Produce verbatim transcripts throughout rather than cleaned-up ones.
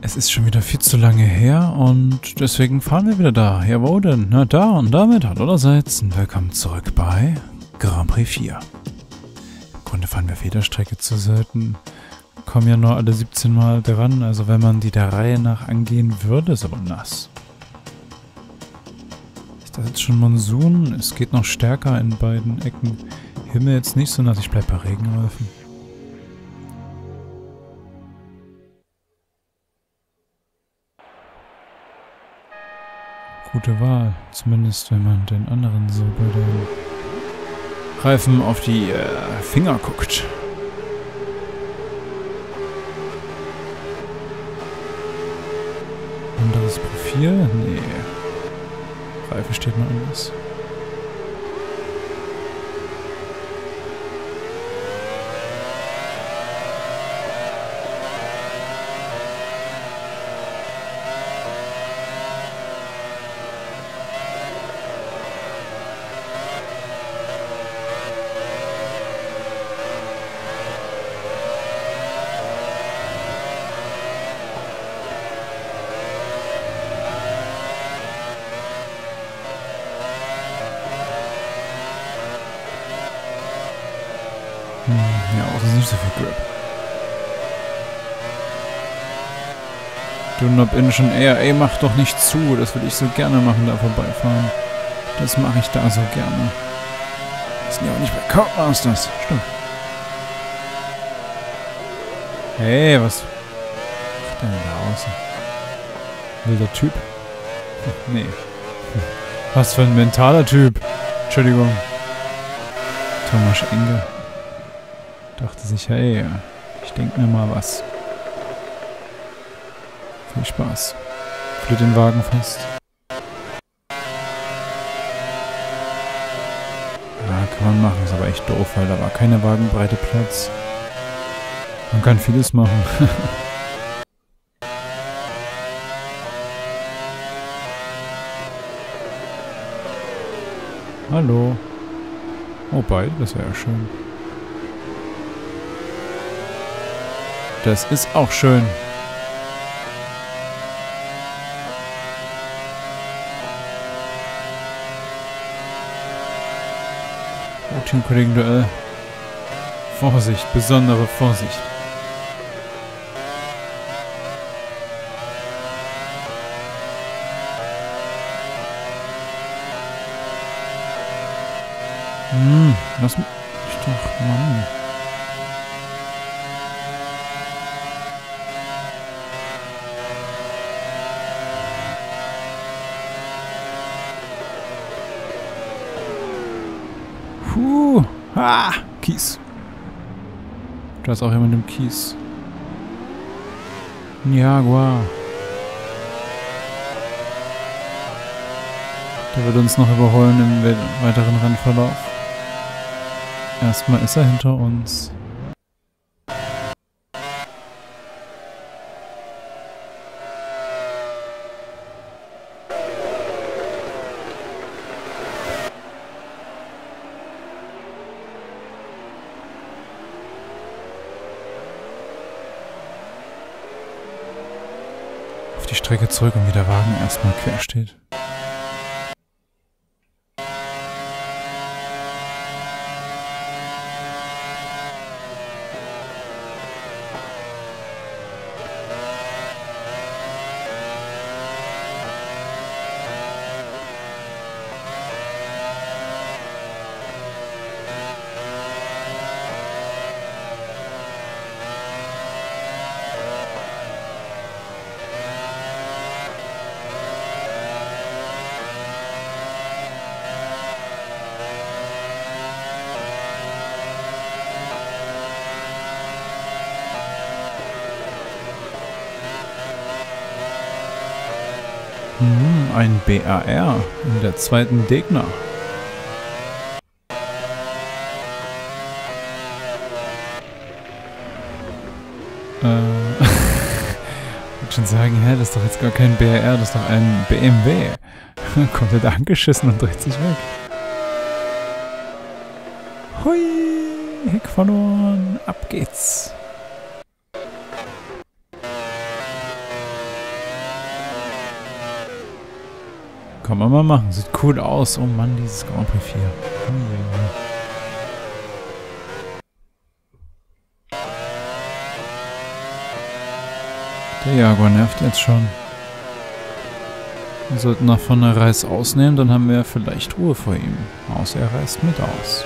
Es ist schon wieder viel zu lange her und deswegen fahren wir wieder da. Ja, wo denn? Na da und damit hallo allerseits und willkommen zurück bei Grand Prix vier. Im Grunde fahren wir auf jeder Strecke zu selten. Kommen ja nur alle siebzehn Mal dran, also wenn man die der Reihe nach angehen würde, ist aber nass. Ist das jetzt schon Monsun? Es geht noch stärker in beiden Ecken. Himmel jetzt nicht so nass, ich bleib bei Regenreifen. Gute Wahl, zumindest wenn man den anderen so bei den Reifen auf die äh, Finger guckt. Anderes Profil? Nee. Reifen steht mal anders. Hm, ja, auch ist nicht so viel Grip. Du Knob in schon eher, ey, mach doch nicht zu, das will ich so gerne machen, da vorbeifahren. Das mache ich da so gerne. Das sind ja auch nicht bei Codemasters. Stimmt. Hey, was macht der denn da außen? Wilder Typ? Hm, nee. Was für ein mentaler Typ. Entschuldigung. Thomas Enge. Dachte sich, hey, ich denke mir mal was. Viel Spaß. Führt den Wagen fest. Ja, kann man machen, ist aber echt doof, weil da war keine Wagenbreite Platz. Man kann vieles machen. Hallo. Oh, beide, das wäre ja schön. Das ist auch schön. Oh, Teamkollegen-Duell. Vorsicht, besondere Vorsicht. Hm, lass mich doch, Mann. Puh. Ah, Kies. Da ist auch jemand im Kies. Ein Jaguar. Der wird uns noch überholen im weiteren Rennverlauf. Erstmal ist er hinter uns. Auf die Strecke zurück und wie der Wagen erstmal quer steht. Hm, ein B R R in der zweiten Degner. Äh, ich würde schon sagen, hä, das ist doch jetzt gar kein B R R, das ist doch ein B M W. Kommt er da angeschissen und dreht sich weg. Hui, Heck verloren, ab geht's. Kann man mal machen. Sieht cool aus. Oh Mann, dieses Grand Prix vier. Der Jaguar nervt jetzt schon. Wir sollten nach vorne Reis ausnehmen, dann haben wir vielleicht Ruhe vor ihm. Außer er reißt mit aus.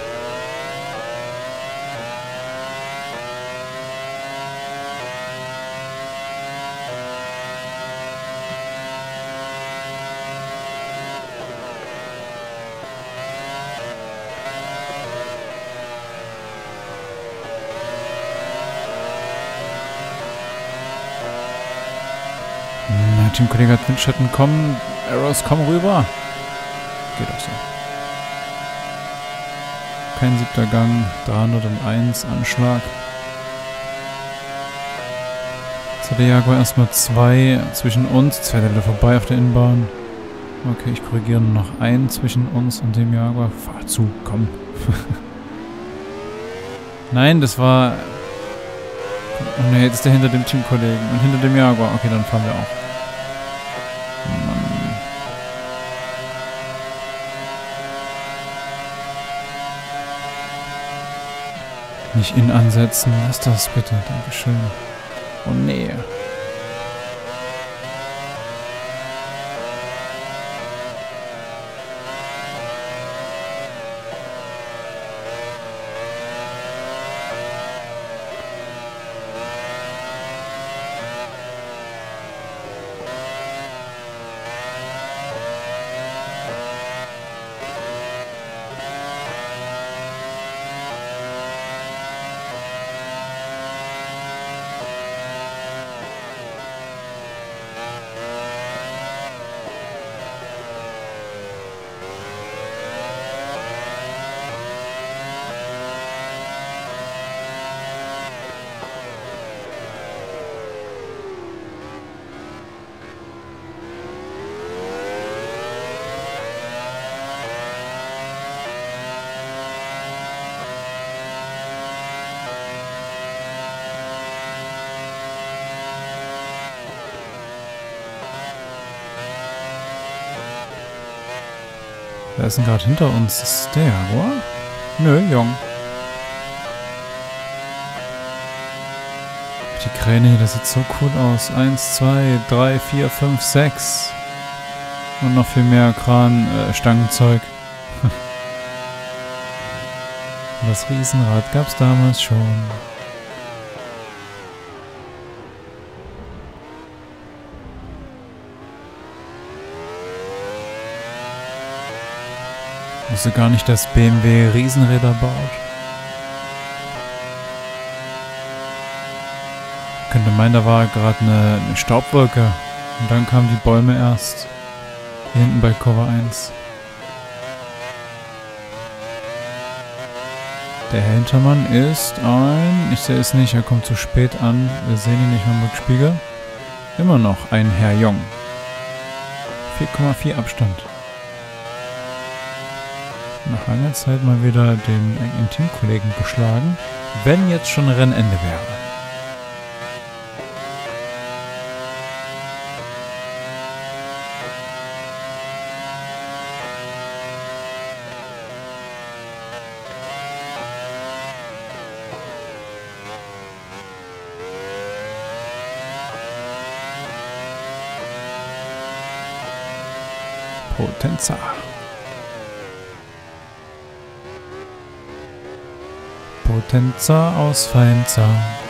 Mein Teamkollege hat Windschatten, komm, Arrows, komm rüber. Geht auch so. Kein siebter Gang, dreihunderteins Anschlag. Jetzt hat der Jaguar erstmal zwei zwischen uns. Jetzt fährt er wieder vorbei auf der Innenbahn. Okay, ich korrigiere nur noch einen zwischen uns und dem Jaguar. Fahr zu, komm. Nein, das war... Oh ne, jetzt ist der hinter dem Teamkollegen und hinter dem Jaguar. Okay, dann fahren wir auch. Mann. Nicht in ansetzen. Lass das bitte. Dankeschön. Oh nee. Wer ist denn gerade hinter uns? Das ist der Jaguar? Nö, Jung. Die Kräne hier, das sieht so cool aus. Eins, zwei, drei, vier, fünf, sechs. Und noch viel mehr Kran, äh, Stangenzeug. Das Riesenrad gab's damals schon. Ich wusste gar nicht, dass B M W Riesenräder baut. Ich könnte meinen, da war gerade eine, eine Staubwolke. Und dann kamen die Bäume erst. Hier hinten bei Cover eins. Der Hintermann ist ein... Ich sehe es nicht, er kommt zu spät an. Wir sehen ihn nicht mehr im Rückspiegel. Immer noch ein Herr Jung. vier Komma vier Abstand. Nach langer Zeit mal wieder den engen Teamkollegen geschlagen, wenn jetzt schon Rennende wäre. Potenza. Potenza aus Faenza.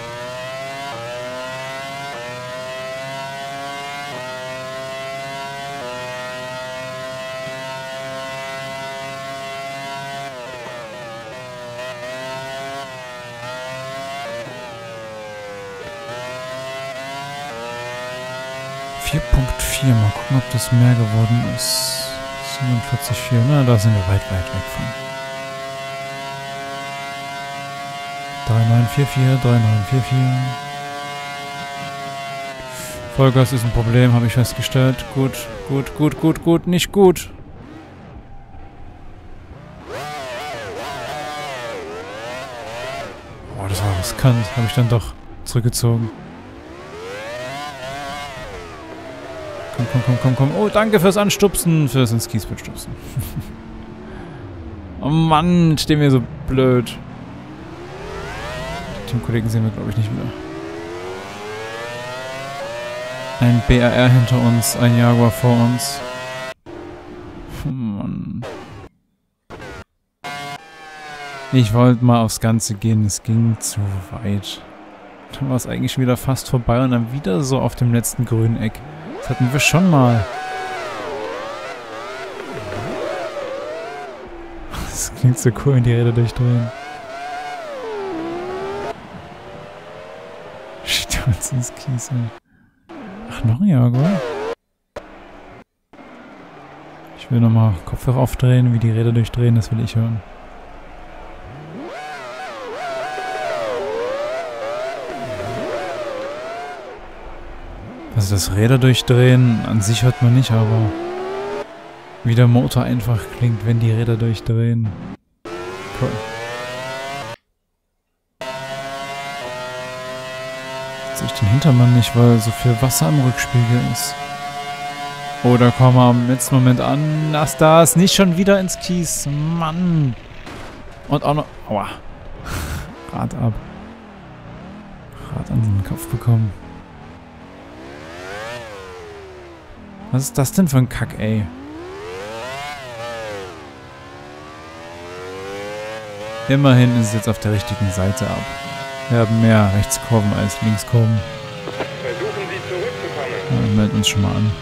vier Punkt vier, mal gucken, ob das mehr geworden ist. siebenundvierzig Komma vier, na, da sind wir weit, weit weg von. drei neun vier vier, drei neun vier vier. Vollgas ist ein Problem, habe ich festgestellt. Gut, gut, gut, gut, gut, nicht gut. Oh, das war riskant. Habe ich dann doch zurückgezogen. Komm komm, komm, komm, komm. Oh, danke fürs Anstupsen. Fürs ins Kiesbett stupsen. Oh Mann, stehen wir so blöd. Die Teamkollegen sehen wir, glaube ich, nicht wieder. Ein B R R hinter uns, ein Jaguar vor uns. Oh Mann. Ich wollte mal aufs Ganze gehen, es ging zu weit. Dann war es eigentlich schon wieder fast vorbei und dann wieder so auf dem letzten grünen Eck. Das hatten wir schon mal. Das klingt so cool, wenn die Räder durchdrehen. Steht uns ins Kies, ey. Ach, noch ein Jaguar? Ich will nochmal Kopfhörer aufdrehen, wie die Räder durchdrehen, das will ich hören. Also das Räder durchdrehen an sich hört man nicht, aber wie der Motor einfach klingt, wenn die Räder durchdrehen. Cool. Jetzt sehe ich den Hintermann nicht, weil so viel Wasser im Rückspiegel ist. Oh, da kommen wir am letzten Moment an. Das da ist nicht schon wieder ins Kies. Mann. Und auch noch... Aua. Rad ab. Rad an den Kopf bekommen. Was ist das denn für ein Kack, ey? Immerhin ist es jetzt auf der richtigen Seite ab. Wir haben mehr Rechtskurven als Linkskurven. Versuchen Sie zurückzukommen. Ja, wir melden uns schon mal an.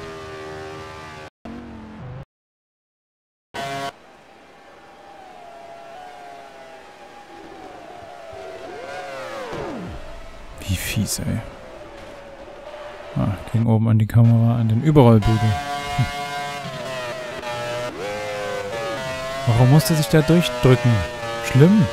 Wie fies, ey. Ah, ging oben an die Kamera, an den Überrollbügel. Hm. Warum musste sich der durchdrücken? Schlimm.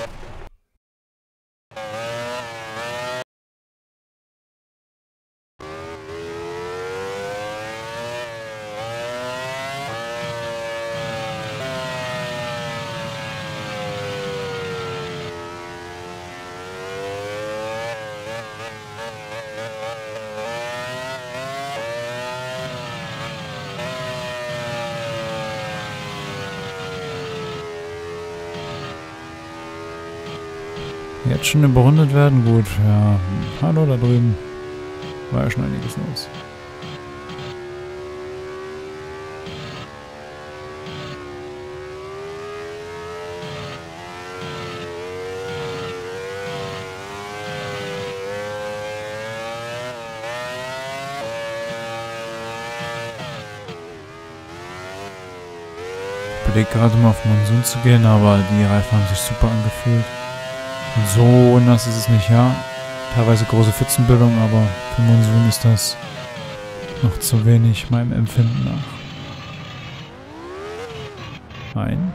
Jetzt schon überrundet werden? Gut, ja. Hallo da drüben. War ja schon einiges los. Ich überlege gerade mal auf Monsun zu gehen, aber die Reifen haben sich super angefühlt. So nass ist es nicht, ja. Teilweise große Pfützenbildung, aber für Monsun ist das noch zu wenig meinem Empfinden nach. Nein.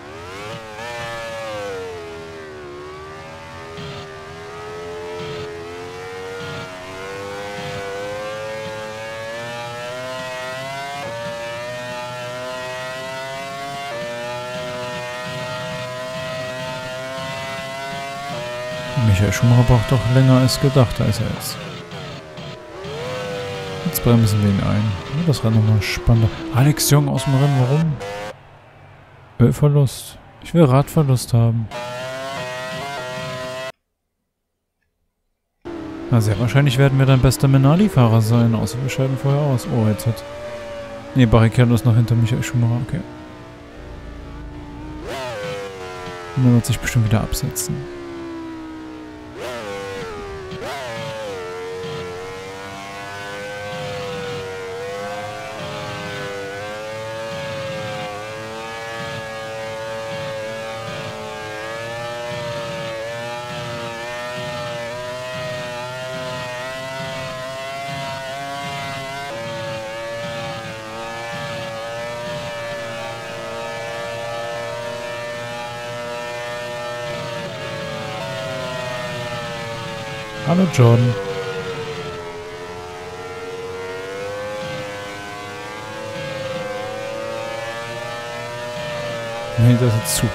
Michael Schumacher braucht doch länger als gedacht, da ist er jetzt. Jetzt bremsen wir ihn ein. Das Rennen nochmal spannender. Alex Jung aus dem Rennen, warum? Ölverlust. Ich will Radverlust haben. Na, sehr wahrscheinlich werden wir dann bester Minardi-Fahrer sein, außer wir scheiden vorher aus. Oh, jetzt hat... Ne, Barrichello ist noch hinter Michael Schumacher, okay. Und dann wird sich bestimmt wieder absetzen. Hallo John. Nee, das ist zu.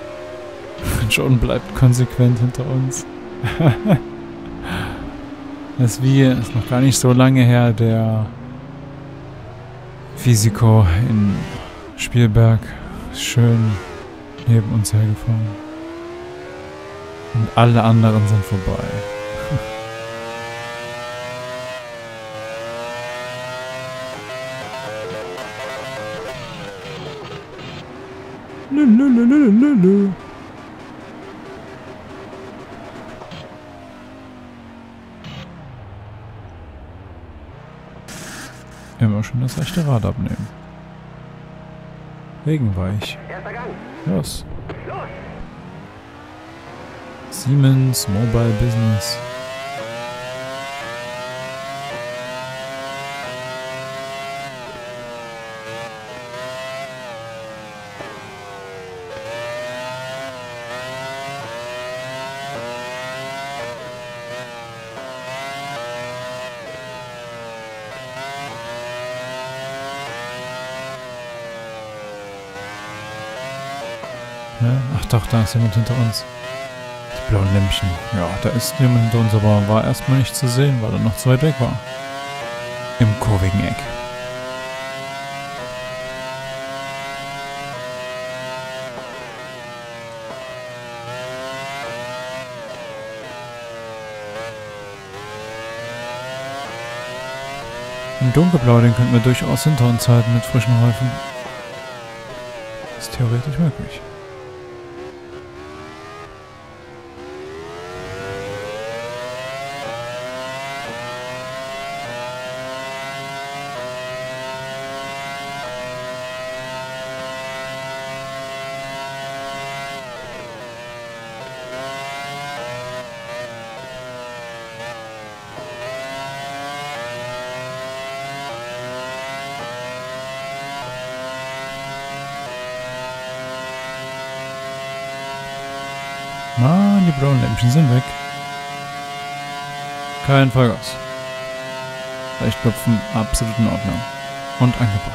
John bleibt konsequent hinter uns. Das ist wie, ist noch gar nicht so lange her, der Physiker in Spielberg ist schön neben uns hergefahren. Und alle anderen sind vorbei. Lulululululu. Immer schon das rechte Rad abnehmen. Regenweich. Los. Siemens Mobile Business. Ne? Ach doch, da ist jemand hinter uns. Die blauen Lämpchen. Ja, da ist jemand hinter uns, aber war erstmal nicht zu sehen, weil er noch zu weit weg war. Im kurvigen Eck. Im Dunkelblau, den könnten wir durchaus hinter uns halten mit frischen Reifen. Ist theoretisch möglich. Mann, die blauen Lämpchen sind weg. Kein Vollgas. Leichtklopfen, absolut in Ordnung. Und angebracht.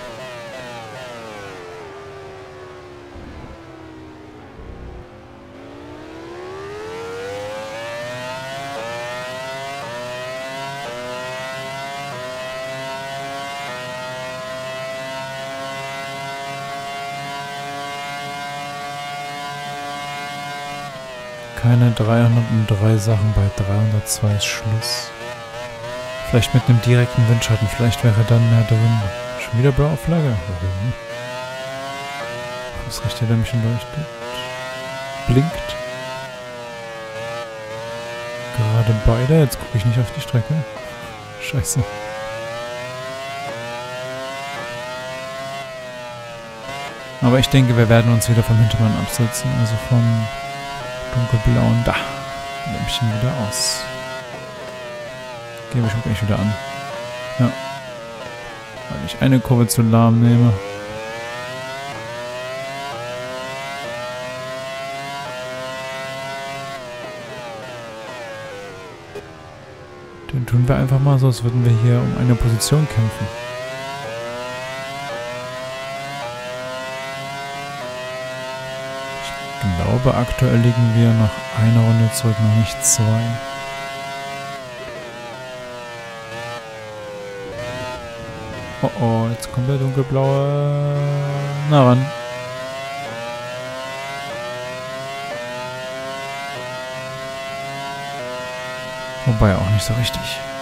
Keine dreihundertdrei Sachen, bei dreihundertzwei ist Schluss. Vielleicht mit einem direkten Windschatten, vielleicht wäre dann mehr drin. Schon wieder blaue Flagge. Warum? Das rechte Lämpchen leuchtet. Blinkt. Gerade beide. Jetzt gucke ich nicht auf die Strecke. Scheiße. Aber ich denke, wir werden uns wieder vom Hintermann absetzen. Also vom dunkelblauen. Da. Lämpchen wieder aus. Gehen wir schon gleich wieder an. Ja. Weil ich eine Kurve zu lahm nehme. Dann tun wir einfach mal so, als würden wir hier um eine Position kämpfen. Ich glaube, aktuell liegen wir noch eine Runde zurück, noch nicht zwei. Oh oh, jetzt kommt der dunkelblaue... Na ran. Wobei auch nicht so richtig.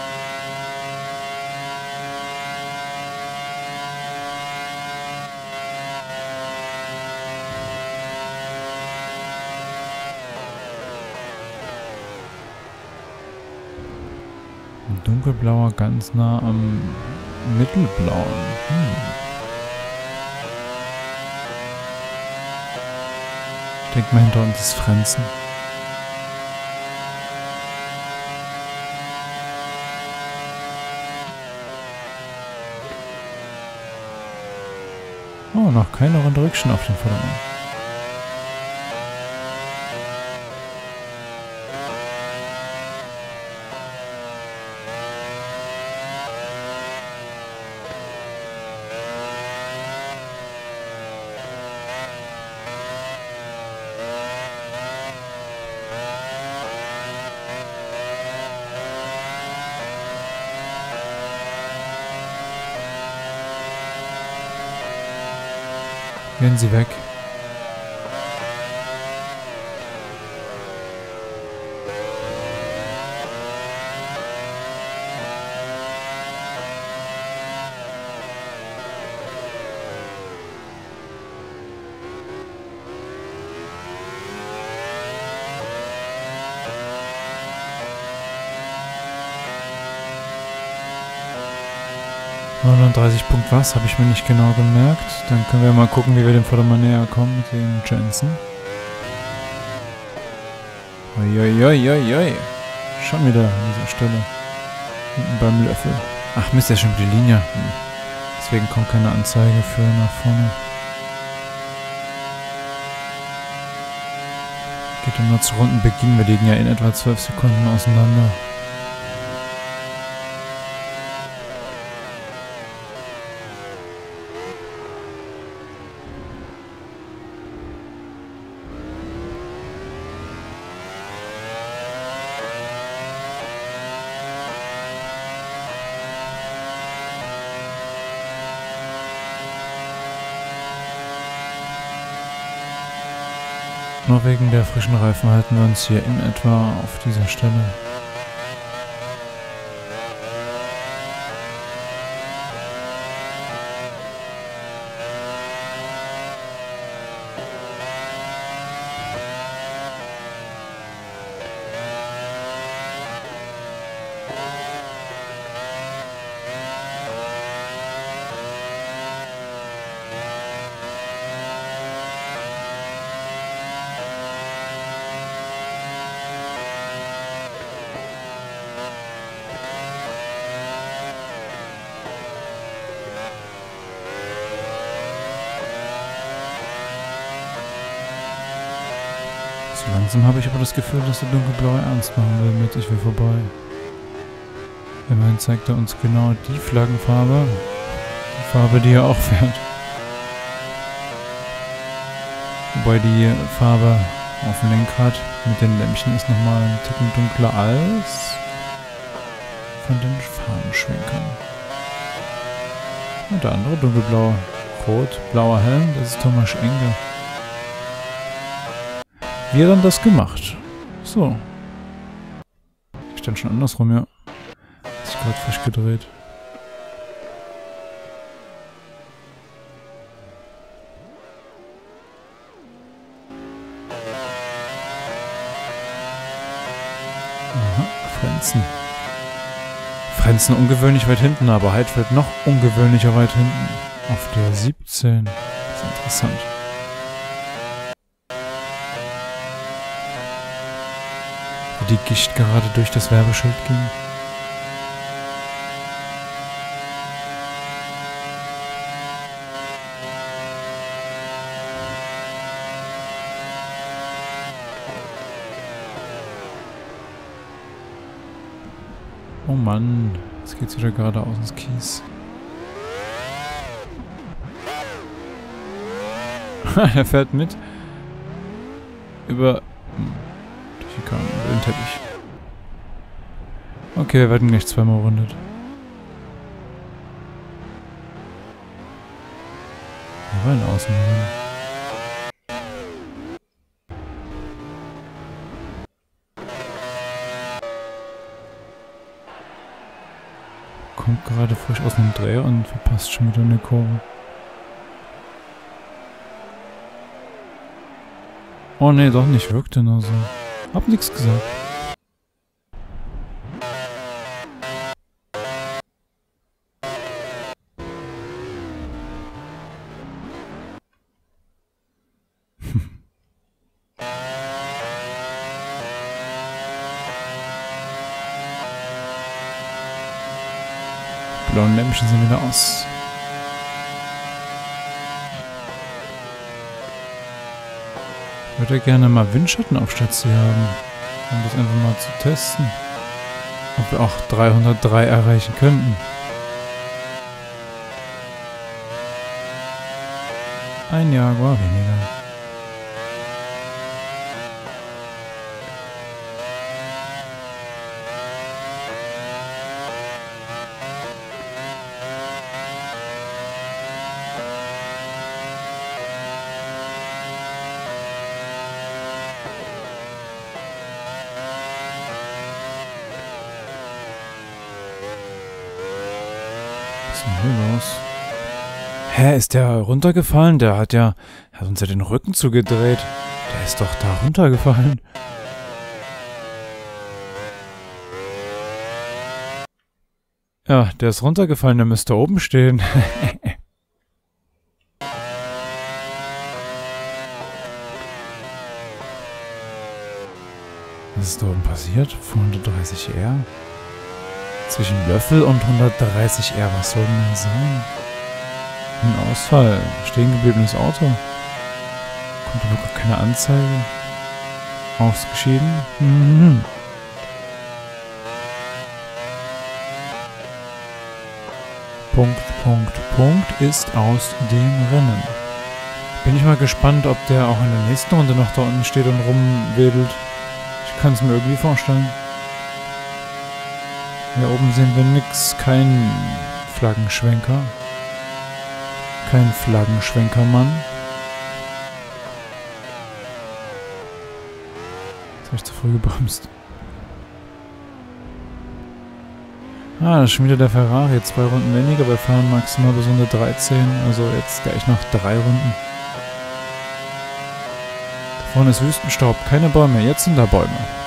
Dunkelblauer ganz nah am mittelblauen. Hm. Ich denke mal, hinter uns ist Frenzen. Oh, noch keine Runde Rückstand auf den Vordermann. Gehen Sie weg. neununddreißig Punkt was, habe ich mir nicht genau gemerkt. Dann können wir mal gucken, wie wir dem Vordermann näher kommen mit dem Jensen. Uiuiuiui. Schon wieder an dieser Stelle. Hinten beim Löffel. Ach Mist, der ist schon über die Linie. Hm. Deswegen kommt keine Anzeige für nach vorne. Geht dann nur zu Rundenbeginn. Wir liegen ja in etwa zwölf Sekunden auseinander. Nur wegen der frischen Reifen halten wir uns hier in etwa auf dieser Stelle. So langsam habe ich aber das Gefühl, dass der Dunkelblaue ernst machen will mit Ich will vorbei. Immerhin zeigt er uns genau die Flaggenfarbe, die Farbe, die er auch fährt. Wobei die Farbe auf dem Lenkrad mit den Lämpchen ist nochmal ein Ticken dunkler als von den Fahnenschwenkern. Und der andere dunkelblaue, rot, blauer Helm, das ist Thomas Engel. Wir haben das gemacht. So. Ich stand schon andersrum, ja. Hat sich gerade frisch gedreht. Aha, Frenzen. Frenzen ungewöhnlich weit hinten, aber Heidfeld noch ungewöhnlicher weit hinten. Auf der siebzehn. Das ist interessant. Die Gischt gerade durch das Werbeschild ging. Oh Mann, jetzt geht's wieder geradeaus ins Kies. Er fährt mit über über den Teppich. Okay, wir werden gleich zweimal rundet. Wir wollen außen hin. Kommt gerade frisch aus dem Dreh und verpasst schon wieder eine Kurve. Oh ne, doch nicht, wirkte nur so. Hab nichts gesagt. Die blauen Lämpchen sind wieder aus. Ich würde gerne mal Windschattenaufsätze haben, um das einfach mal zu testen. Ob wir auch dreihundertdrei erreichen könnten. Ein Jaguar weniger. Was ist denn hier los? Hä, ist der runtergefallen? Der hat ja... Er hat uns ja den Rücken zugedreht. Der ist doch da runtergefallen. Ja, der ist runtergefallen, der müsste oben stehen. Was ist da oben passiert? hundertdreißig R? Zwischen Löffel und hundertdreißig R, was soll denn das sein? Ein Ausfall. Stehen gebliebenes Auto. Kommt aber gar keine Anzeige. Ausgeschieden. Mhm. Punkt, Punkt, Punkt ist aus dem Rennen. Bin ich mal gespannt, ob der auch in der nächsten Runde noch da unten steht und rumwedelt. Ich kann es mir irgendwie vorstellen. Hier oben sehen wir nix. Kein Flaggenschwenker. Kein Flaggenschwenkermann. Jetzt habe ich zu früh gebremst. Ah, das ist schon wieder der Ferrari. Zwei Runden weniger. Wir fahren maximal bis Runde dreizehn. Also jetzt gleich noch drei Runden. Da vorne ist Wüstenstaub. Keine Bäume. Jetzt sind da Bäume.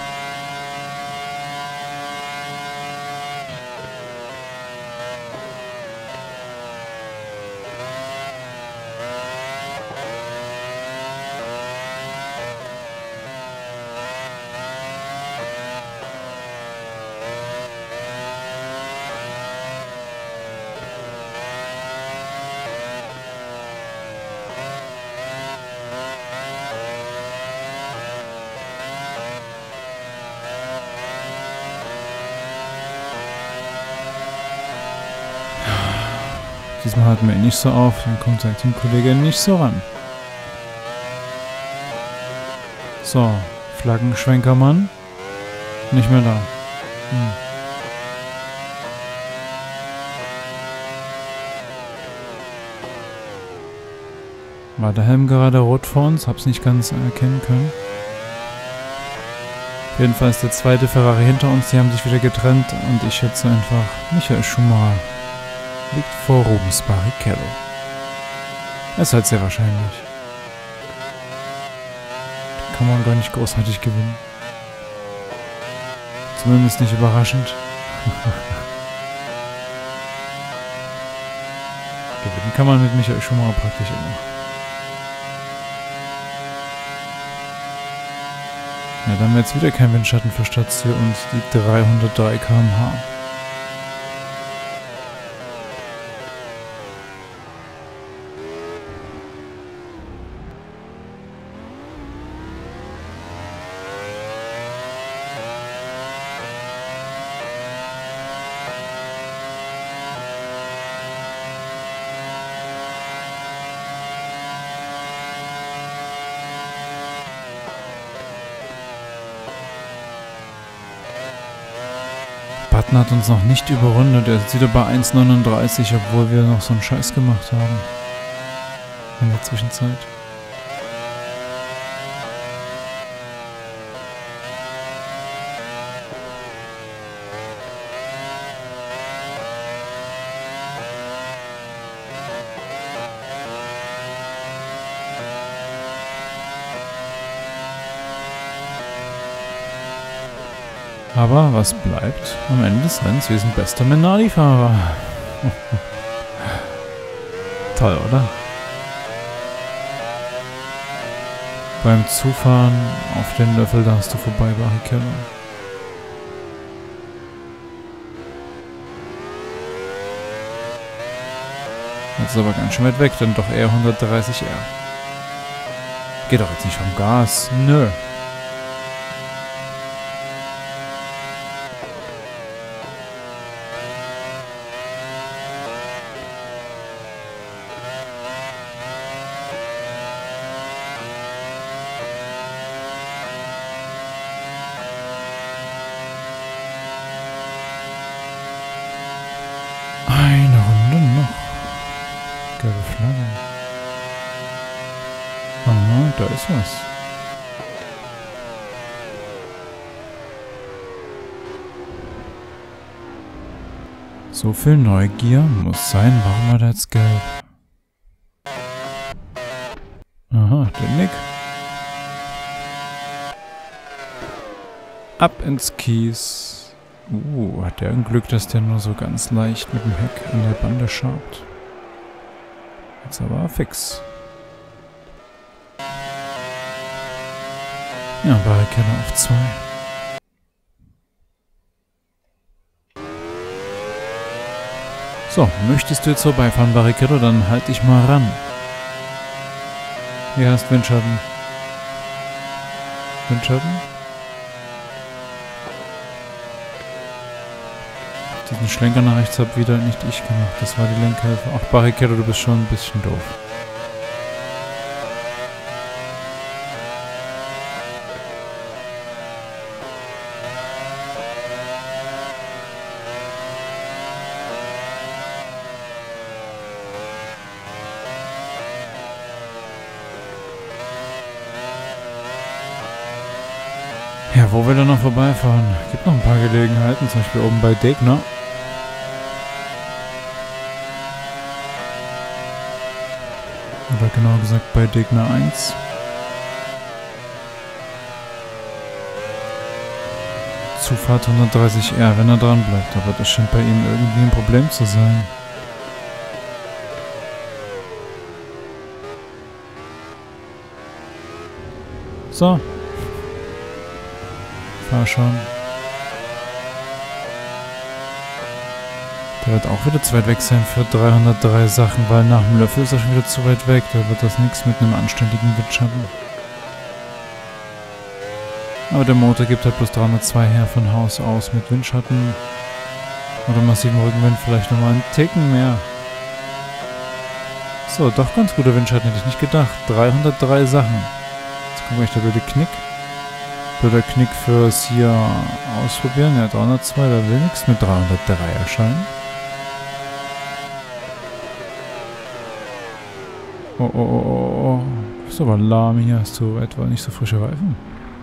Diesmal halten wir ihn nicht so auf, dann kommt sein Teamkollege nicht so ran. So, Flaggenschwenkermann. Nicht mehr da. Hm. War der Helm gerade rot vor uns? Hab's nicht ganz erkennen können. Auf jeden Fall ist der zweite Ferrari hinter uns. Die haben sich wieder getrennt und ich schätze einfach, Michael Schumacher liegt vor Rubens Barrichello. Es ist halt sehr wahrscheinlich. Da kann man gar nicht großartig gewinnen. Zumindest nicht überraschend. Gewinnen kann man mit Michael Schumacher praktisch immer. Ja, dann haben wir jetzt wieder kein Windschatten für Stadtziel und die dreihundertdrei Kilometer pro Stunde. Button hat uns noch nicht überrundet. Er ist wieder bei eins neununddreißig, obwohl wir noch so einen Scheiß gemacht haben. In der Zwischenzeit. Aber was bleibt am Ende des Rennens? Wir sind bester Minardi-Fahrer. Toll, oder? Beim Zufahren auf den Löffel darfst du vorbei, Barrichello. Jetzt ist aber ganz schön weit weg, dann doch eher hundertdreißig R. Geht doch jetzt nicht vom Gas. Nö. Eine Runde noch. Gelbe Flagge. Aha, da ist was. So viel Neugier muss sein. Warum hat er jetzt gelb? Aha, der Nick. Ab ins Kies. Uh, hat der ein Glück, dass der nur so ganz leicht mit dem Heck an der Bande schabt. Jetzt aber fix. Ja, Barricade auf zwei. So, möchtest du jetzt vorbeifahren, Barricade, dann halt dich mal ran. Hier hast Windschatten. Windschatten? Diesen Schlenker nach rechts habe wieder nicht ich gemacht. Das war die Lenkhilfe. Ach, Barricade, du bist schon ein bisschen doof. Ja, wo will er noch vorbeifahren? Gibt noch ein paar Gelegenheiten, zum Beispiel oben bei Degner. Oder genauer gesagt bei Degner eins. Zufahrt hundertdreißig R, wenn er dran bleibt, aber das scheint bei ihm irgendwie ein Problem zu sein. So. Fahr schon. Der wird auch wieder zu weit weg sein für dreihundertdrei Sachen, weil nach dem Löffel ist er schon wieder zu weit weg. Da wird das nichts mit einem anständigen Windschatten. Aber der Motor gibt halt bloß dreihundertzwei her von Haus aus mit Windschatten. Oder massiven Rückenwind vielleicht nochmal einen Ticken mehr. So, doch ganz guter Windschatten, hätte ich nicht gedacht. dreihundertdrei Sachen. Jetzt gucken wir, der blöde Knick. Blöder Knick fürs hier ausprobieren. Ja, dreihundertzwei, da will nichts mit dreihundertdrei erscheinen. Oh, oh, oh, oh, oh. Ist aber lahm hier. Hast du etwa nicht so frische Reifen?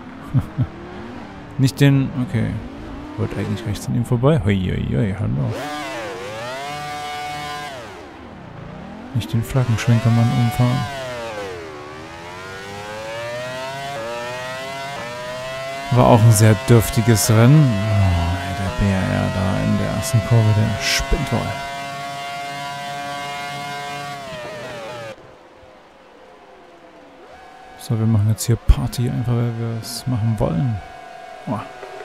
Nicht den... Okay. Wollte eigentlich rechts an ihm vorbei. Hoi, hoi, hoi, hallo. Nicht den Flaggenschwenkermann umfahren. War auch ein sehr dürftiges Rennen. Oh, der B R R da in der ersten Kurve, der spinnt wohl. So, wir machen jetzt hier Party, einfach weil wir es machen wollen. Oh.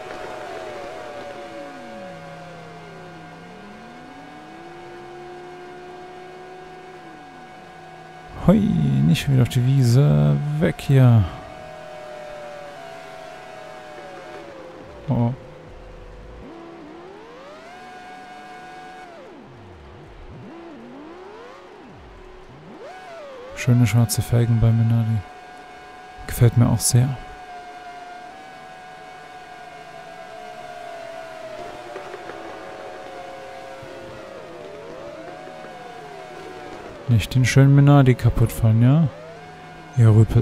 Hoi, nicht wieder auf die Wiese. Weg hier. Oh. Schöne schwarze Felgen bei Minardi. Gefällt mir auch sehr. Nicht den schönen Minardi kaputt fahren, ja? Ihr Rüppel.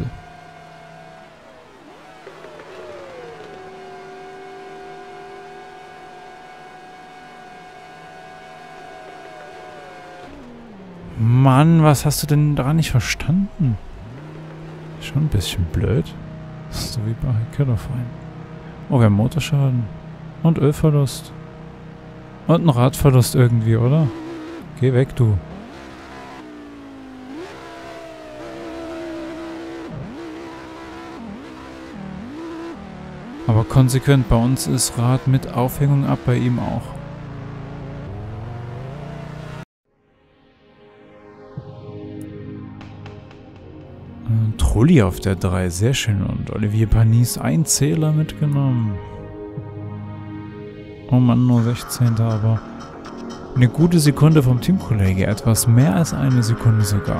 Mann, was hast du denn daran nicht verstanden? Schon ein bisschen blöd. So wie bei Killerfein. Oh, wir haben Motorschaden. Und Ölverlust. Und ein Radverlust irgendwie, oder? Geh weg, du. Aber konsequent, bei uns ist Rad mit Aufhängung ab, bei ihm auch. Trulli auf der drei, sehr schön. Und Olivier Panis ein Zähler mitgenommen. Oh Mann, nur sechzehnter aber eine gute Sekunde vom Teamkollege. Etwas mehr als eine Sekunde sogar.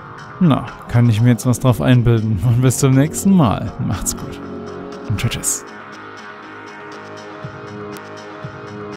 Na, kann ich mir jetzt was drauf einbilden. Und bis zum nächsten Mal. Macht's gut. Und tschüss.